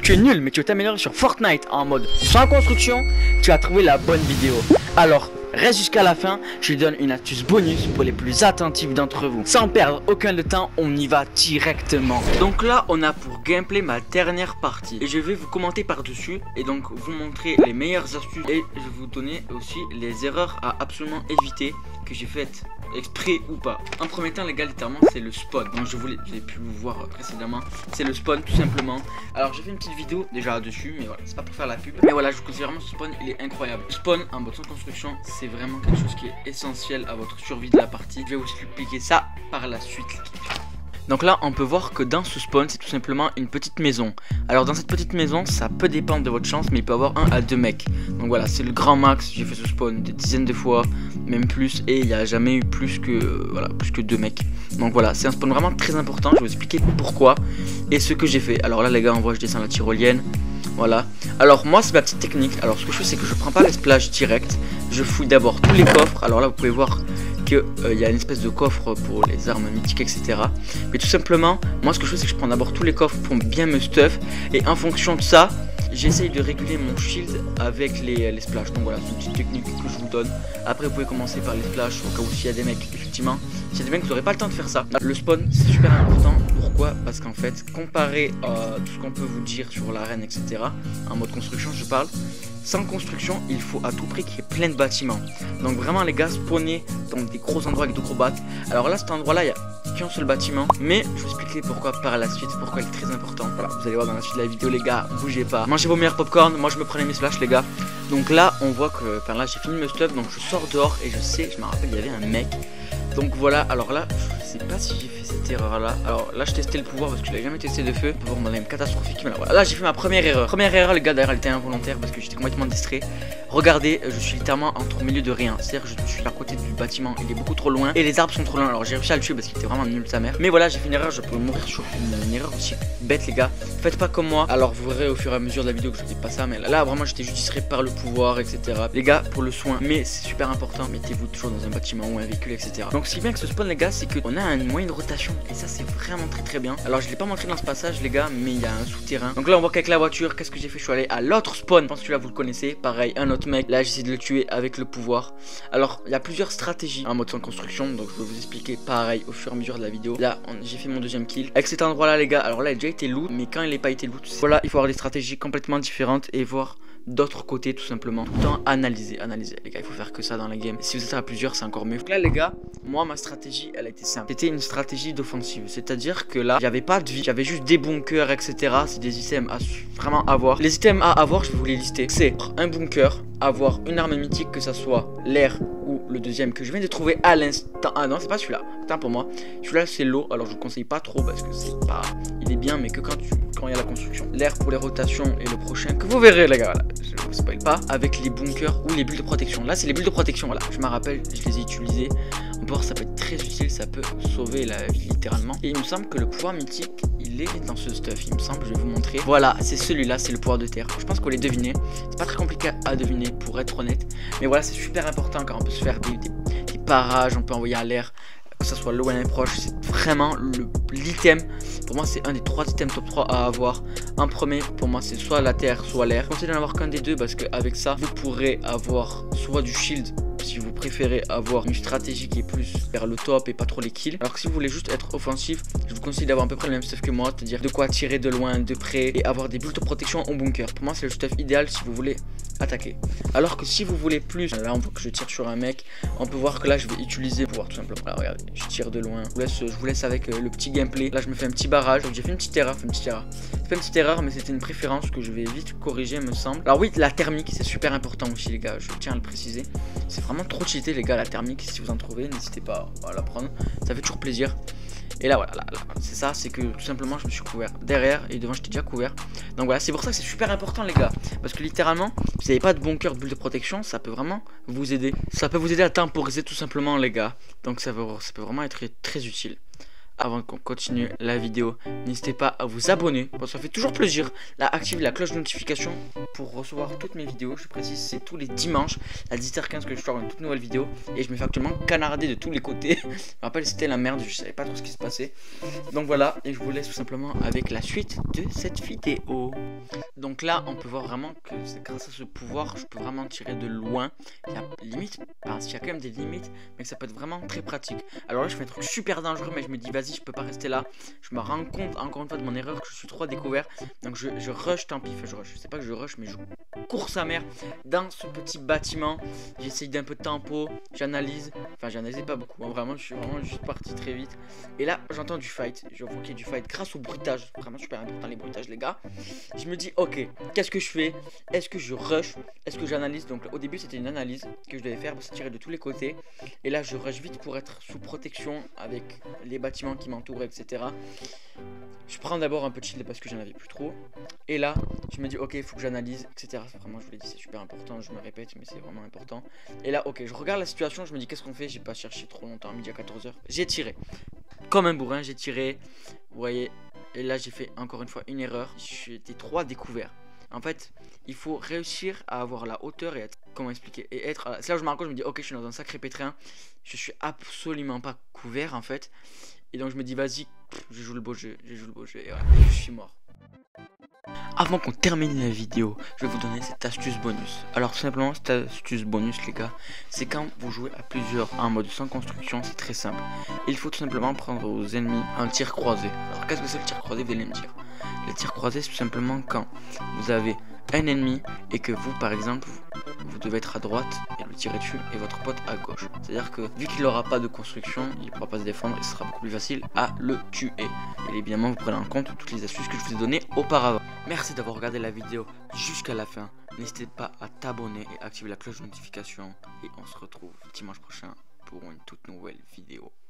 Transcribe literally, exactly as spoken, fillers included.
Tu es nul mais tu veux t'améliorer sur Fortnite en mode sans construction, tu as trouvé la bonne vidéo. Alors reste jusqu'à la fin, je lui donne une astuce bonus pour les plus attentifs d'entre vous. Sans perdre aucun de temps, on y va directement. Donc là on a pour gameplay ma dernière partie et je vais vous commenter par dessus et donc vous montrer les meilleures astuces et je vais vous donner aussi les erreurs à absolument éviter que j'ai faites exprès ou pas. En premier temps les gars, littéralement c'est le spawn. Donc je voulais, vous avez pu vous voir précédemment, c'est le spawn tout simplement. Alors j'ai fait une petite vidéo déjà là-dessus, mais voilà, c'est pas pour faire la pub. Mais voilà, je vous conseille vraiment ce spawn, il est incroyable. Le spawn en mode sans construction, c'est vraiment quelque chose qui est essentiel à votre survie de la partie. Je vais vous expliquer ça par la suite. Donc là on peut voir que dans ce spawn c'est tout simplement une petite maison. Alors dans cette petite maison ça peut dépendre de votre chance, mais il peut y avoir un à deux mecs. Donc voilà, c'est le grand max, j'ai fait ce spawn des dizaines de fois, même plus, et il n'y a jamais eu plus que, euh, voilà, plus que deux mecs. Donc voilà, c'est un spawn vraiment très important, je vais vous expliquer pourquoi et ce que j'ai fait. Alors là les gars, on voit je descends la tyrolienne. Voilà, alors moi c'est ma petite technique. Alors ce que je fais c'est que je prends pas les splash direct, je fouille d'abord tous les coffres. Alors là vous pouvez voir qu'il euh, y a une espèce de coffre pour les armes mythiques, et cetera. Mais tout simplement, moi ce que je fais c'est que je prends d'abord tous les coffres pour bien me stuff, et en fonction de ça, j'essaye de réguler mon shield avec les, les splash. Donc voilà, c'est une petite technique que je vous donne. Après vous pouvez commencer par les splash au cas où s'il y a des mecs, effectivement, s'il y a des mecs vous n'aurez pas le temps de faire ça. Le spawn c'est super important. Pourquoi? Parce qu'en fait, comparé à tout ce qu'on peut vous dire sur l'arène, et cetera, en mode construction je parle, sans construction, il faut à tout prix qu'il y ait plein de bâtiments. Donc vraiment les gars, spawnez dans des gros endroits avec de gros battes. Alors là, cet endroit là, il y a qu'un seul bâtiment, mais je vais vous expliquer pourquoi par la suite, pourquoi il est très important. Voilà, vous allez voir dans la suite de la vidéo les gars, bougez pas. Mangez vos meilleurs popcorn, moi je me prenais mes slash les gars. Donc là, on voit que, enfin là j'ai fini me stuff, donc je sors dehors et je sais, je me rappelle, il y avait un mec. Donc voilà, alors là, je sais pas si j'ai fait cette erreur là. Alors là, je testais le pouvoir parce que je l'avais jamais testé de feu. Le pouvoir m'en est catastrophique, mais là, voilà. Là, j'ai fait ma première erreur. Première erreur, les gars, d'ailleurs, elle était involontaire parce que j'étais complètement distrait. Regardez, je suis littéralement entre au milieu de rien. C'est-à-dire que je suis à côté du bâtiment, il est beaucoup trop loin et les arbres sont trop loin. Alors j'ai réussi à le tuer parce qu'il était vraiment nul sa mère. Mais voilà, j'ai fait une erreur, je peux mourir sur une, une erreur aussi bête, les gars. Faites pas comme moi. Alors vous verrez au fur et à mesure de la vidéo que je dis pas ça, mais là, là vraiment, j'étais juste distrait par le pouvoir, et cetera. Les gars, pour le soin, mais c'est super important, mettez-vous toujours dans un bâtiment ou un véhicule, et cetera. Donc ce qui est bien avec ce spawn, les gars, c'est qu'on a un moyen de rotation et ça c'est vraiment très très bien. Alors je l'ai pas montré dans ce passage les gars, mais il y a un souterrain. Donc là on voit qu'avec la voiture, qu'est-ce que j'ai fait? Je suis allé à l'autre spawn. Je pense que celui-là vous le connaissez. Pareil, un autre mec. Là j'essaie de le tuer avec le pouvoir. Alors il y a plusieurs stratégies en mode sans construction, donc je vais vous expliquer pareil au fur et à mesure de la vidéo. Là j'ai fait mon deuxième kill avec cet endroit là les gars. Alors là il a déjà été loot, mais quand il n'est pas été loot, voilà, il faut avoir des stratégies complètement différentes et voir d'autres côtés tout simplement. Tout le temps analyser, analyser les gars, il faut faire que ça dans la game. Si vous êtes à plusieurs c'est encore mieux. Donc là les gars, moi ma stratégie elle a été simple. C'était une stratégie d'offensive, c'est à dire que là j'avais pas de vie, j'avais juste des bunkers, etc. C'est des items à vraiment avoir. Les items à avoir, je vais vous les lister. C'est un bunker, avoir une arme mythique, que ça soit l'air ou le deuxième que je viens de trouver à l'instant. Ah non c'est pas celui-là, putain pour moi. Celui-là c'est l'eau, alors je vous conseille pas trop parce que c'est pas, il est bien mais que quand tu quand il y a la construction. L'air pour les rotations et le prochain que vous verrez les gars, voilà. Je vous spoil pas, avec les bunkers ou les bulles de protection. Là c'est les bulles de protection, voilà, je me rappelle, je les ai utilisées. On peut voir ça peut être très utile, ça peut sauver la vie littéralement. Et il me semble que le pouvoir mythique il est dans ce stuff, il me semble, je vais vous montrer. Voilà, c'est celui-là, c'est le pouvoir de terre. Je pense qu'on les deviner, c'est pas très compliqué à deviner pour être honnête. Mais voilà, c'est super important car on peut se faire des, des, des parages, on peut envoyer à l'air, que ça soit loin et proche. C'est vraiment l'item. Pour moi c'est un des trois items top trois à avoir. En premier pour moi c'est soit la terre soit l'air. Je conseille d'en avoir qu'un des deux parce qu'avec ça vous pourrez avoir soit du shield si vous préférez avoir une stratégie qui est plus vers le top et pas trop les kills. Alors que si vous voulez juste être offensif, je vous conseille d'avoir à peu près le même stuff que moi, c'est-à-dire de quoi tirer de loin, de près et avoir des bulles de protection en bunker. Pour moi c'est le stuff idéal si vous voulez attaquer. Alors que si vous voulez plus, là on voit que je tire sur un mec, on peut voir que là je vais utiliser le pouvoir tout simplement. Là regardez, je tire de loin. Je vous laisse, je vous laisse avec euh, le petit gameplay. Là je me fais un petit barrage. J'ai fait une petite erreur, fait une petite erreur. C'est pas une petite erreur mais c'était une préférence que je vais vite corriger me semble. Alors oui, la thermique c'est super important aussi les gars, je tiens à le préciser. C'est vraiment trop cheaté les gars la thermique, si vous en trouvez n'hésitez pas à la prendre, ça fait toujours plaisir. Et là voilà, là, là, c'est ça, c'est que tout simplement je me suis couvert derrière et devant j'étais déjà couvert. Donc voilà, c'est pour ça que c'est super important les gars. Parce que littéralement, si vous n'avez pas de bunker, de bulle de protection, ça peut vraiment vous aider. Ça peut vous aider à temporiser tout simplement les gars. Donc ça, veut, ça peut vraiment être très utile. avant qu'on continue la vidéo, n'hésitez pas à vous abonner, bon, ça fait toujours plaisir. Là, activez la cloche de notification pour recevoir toutes mes vidéos. Je précise, c'est tous les dimanches à dix heures quinze que je sors une toute nouvelle vidéo. Et je me fais actuellement canarder de tous les côtés. Je me rappelle, c'était la merde, je savais pas trop ce qui se passait. Donc voilà, et je vous laisse tout simplement avec la suite de cette vidéo. Donc là, on peut voir vraiment que c'est grâce à ce pouvoir, je peux vraiment tirer de loin. Il y a limite, parce qu'il y a quand même des limites, mais que ça peut être vraiment très pratique. Alors là, je fais un truc super dangereux, mais je me dis, vas-y, je peux pas rester là. Je me rends compte encore une fois de mon erreur, que je suis trop découvert. Donc je, je rush, tant pis, enfin, je rush. Je sais pas que je rush, mais je cours sa mère dans ce petit bâtiment. J'essaye d'un peu de tempo, j'analyse. Enfin, j'analysais pas beaucoup, hein, vraiment, je suis vraiment juste parti très vite. Et là, j'entends du fight. Je vois qu'il y a du fight grâce au bruitage. Vraiment super important les bruitages, les gars. Je me dis, ok, qu'est-ce que je fais? Est-ce que je rush? Est-ce que j'analyse? Donc au début, c'était une analyse que je devais faire pour se tirer de tous les côtés. Et là, je rush vite pour être sous protection avec les bâtiments qui m'entourent, et cetera. Je prends d'abord un peu de shield parce que j'en avais plus trop. Et là, je me dis, ok, il faut que j'analyse, et cetera. Vraiment, je vous l'ai dit, c'est super important. Je me répète, mais c'est vraiment important. Et là, ok, je regarde la situation. Je me dis, qu'est-ce qu'on fait? J'ai pas cherché trop longtemps, midi à quatorze heures. J'ai tiré. Comme un bourrin, j'ai tiré. Vous voyez. Et là, j'ai fait encore une fois une erreur. J'étais trop découvert. En fait, il faut réussir à avoir la hauteur et être, comment expliquer, et être. C'est là où je me rends compte, je me dis, ok, je suis dans un sacré pétrin. Je suis absolument pas couvert en fait. Et donc je me dis, vas-y, je joue le beau jeu, je joue le beau jeu, et, ouais, et je suis mort. Avant qu'on termine la vidéo, je vais vous donner cette astuce bonus. Alors tout simplement, cette astuce bonus les gars, c'est quand vous jouez à plusieurs en mode sans construction, c'est très simple. Il faut tout simplement prendre vos ennemis en tir croisé. Alors qu'est-ce que c'est le tir croisé? Vous allez me dire. Le tir croisé, c'est tout simplement quand vous avez un ennemi et que vous par exemple vous, vous devez être à droite et le tirer dessus et votre pote à gauche. C'est à dire que vu qu'il n'aura pas de construction, il ne pourra pas se défendre et ce sera beaucoup plus facile à le tuer. Et évidemment vous prenez en compte toutes les astuces que je vous ai données auparavant. Merci d'avoir regardé la vidéo jusqu'à la fin. N'hésitez pas à t'abonner et activer la cloche de notification. Et on se retrouve dimanche prochain pour une toute nouvelle vidéo.